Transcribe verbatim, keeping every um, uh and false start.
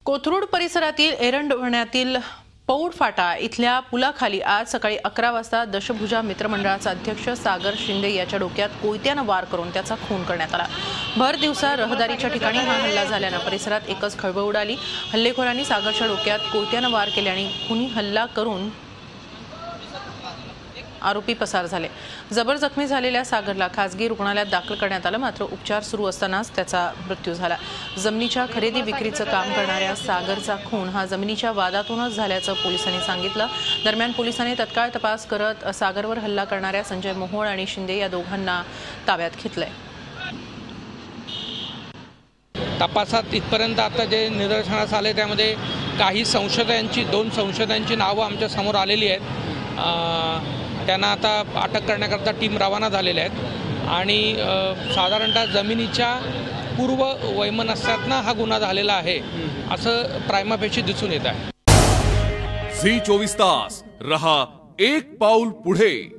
कोथरूड परिसरातील एरंडवण्यातील पौड फाटा इथल्या पुलाखाली आज सकाळी अकरा वाजता दशभुजा मित्रमंडळाचा अध्यक्ष सागर शिंदे याच्या डोक्यात कोयत्यानं वार करून त्याचा खून करण्यात आला। भर दिवसा रहदारीच्या ठिकाणी हा हल्ला झाल्याने परिसरात एकच खळबळ उडाली। हल्लेखोरांनी सागरच्या डोक्यात कोयत्यानं वार केल्याने खुनी हल्ला करून आरोपी पसार झाले। जबर जखमी झालेल्या सागरला खासगी रुग्णालयात दाखल करण्यात आलं, मात्र उपचार सुरू असतानाच त्याचा मृत्यू झाला। जमिनीच्या खरेदी विक्रीचं काम करणाऱ्या सागरचा खून हा जमिनीच्या वादातूनच झाल्याचं पोलिसांनी सांगितलं। दरम्यान पोलिसांनी तत्काळ तपास करत सागरवर हल्ला करणाऱ्या संजय मोहोळ आणि शिंदे या दोघांना ताब्यात घेतलंय। तपासात इथपर्यंत आता जे निदर्शनास आले त्यामध्ये काही संशयितांची दोन संशयितांची नावं आमच्या समोर आलेली आहेत। त्यांना आता अटक करण्याकरता टीम रवाना झालेल्या आहेत आणि साधारणतः जमिनीच्या पूर्व वैमनस्यातनं हा गुन्हा झालेला आहे असं प्रायमाफेशी दिसून येत आहे। झी चोवीस तास रहा एक पाऊल पुढे।